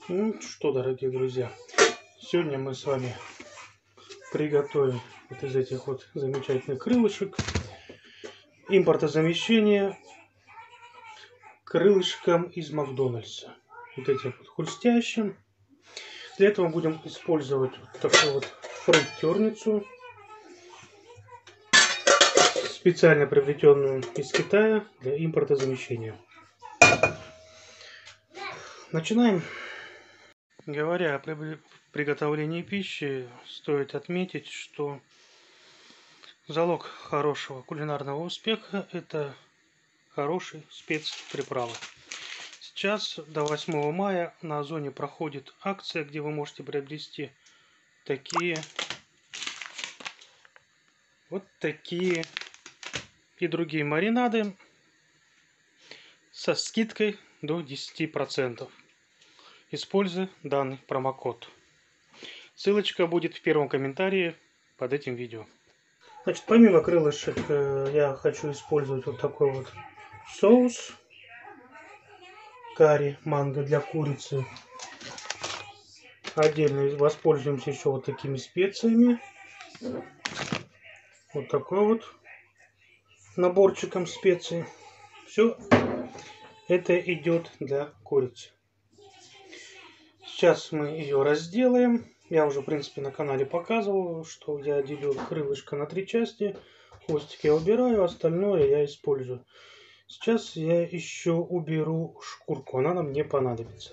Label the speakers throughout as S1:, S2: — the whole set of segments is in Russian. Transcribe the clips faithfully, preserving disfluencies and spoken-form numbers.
S1: Ну что, дорогие друзья, сегодня мы с вами приготовим вот из этих вот замечательных крылышек импортозамещение крылышкам из Макдональдса. Вот этим вот хрустящим. Для этого будем использовать вот такую вот фритюрницу, специально приобретенную из Китая для импортозамещения. Начинаем. Говоря о приготовлении пищи, стоит отметить, что залог хорошего кулинарного успеха – это хороший спецприправы. Сейчас до восьмого мая на Озоне проходит акция, где вы можете приобрести такие, вот такие и другие маринады со скидкой до десяти процентов. Используя данный промокод. Ссылочка будет в первом комментарии под этим видео. Значит, помимо крылышек я хочу использовать вот такой вот соус карри манго для курицы. Отдельно воспользуемся еще вот такими специями. Вот такой вот наборчиком специй. Все это идет для курицы. Сейчас мы ее разделаем. Я уже, в принципе, на канале показывал, что я делю крылышко на три части. Хвостик я убираю, остальное я использую. Сейчас я еще уберу шкурку, она нам не понадобится.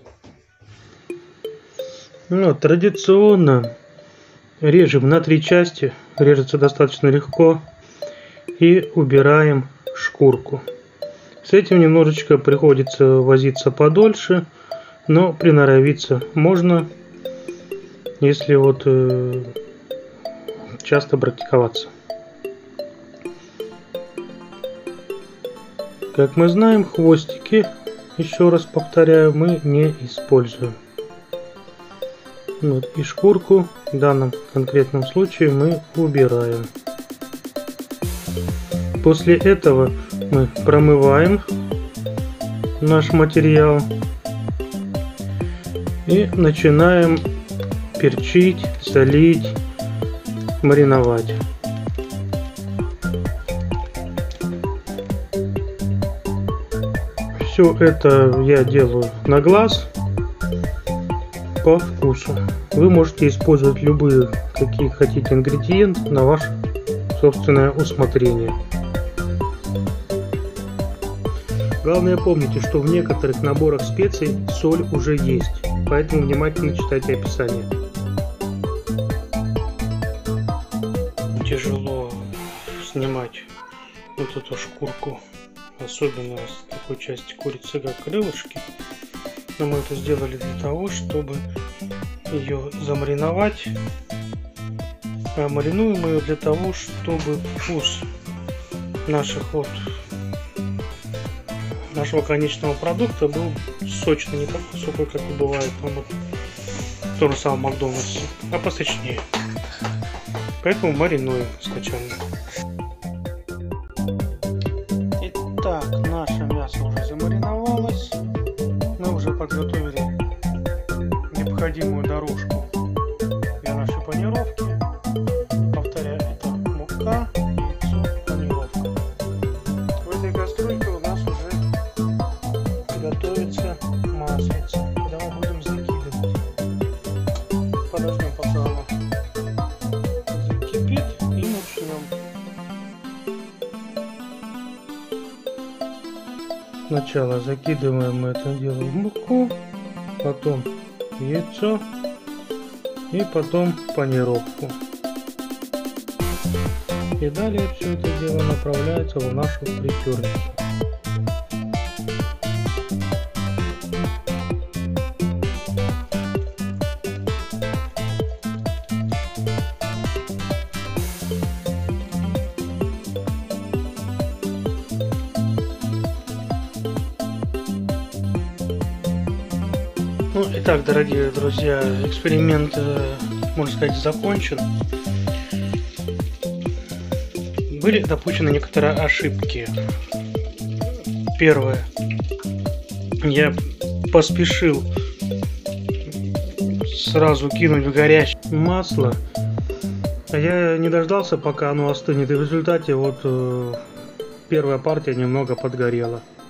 S1: Ну, традиционно режем на три части. Режется достаточно легко. И убираем шкурку. С этим немножечко приходится возиться подольше. Но приноровиться можно, если вот э, часто практиковаться. Как мы знаем, хвостики, еще раз повторяю, мы не используем. Вот, и шкурку в данном конкретном случае мы убираем. После этого мы промываем наш материал. И начинаем перчить, солить, мариновать. Все это я делаю на глаз, по вкусу. Вы можете использовать любые, какие хотите ингредиенты на ваше собственное усмотрение. Главное, помните, что в некоторых наборах специй соль уже есть, поэтому внимательно читайте описание. Тяжело снимать вот эту шкурку, особенно с такой части курицы, как крылышки. Но мы это сделали для того, чтобы ее замариновать. А маринуем ее для того, чтобы вкус наших вот нашего конечного продукта был сочный, не такой сухой, как и бывает там вот в том же самом Макдональдсе, а посочнее. Поэтому маринуем изначально. Итак, наше мясо уже замариновалось. Мы уже подготовили необходимую дорожку для нашей панировки. Повторяю, это мука, яйцо, панировка. В этой кастрюльке у нас уже готовится маслица, куда мы будем закидывать. Подождем, пока она закипит, и начнем. Сначала закидываем мы это дело в муку, потом яйцо и потом панировку. И далее все это дело направляется в нашу фритюрницу. Ну, итак, дорогие друзья, эксперимент, можно сказать, закончен. Были допущены некоторые ошибки. Первое. Я поспешил сразу кинуть в горячее масло. А я не дождался, пока оно остынет, и в результате вот э, первая партия немного подгорела.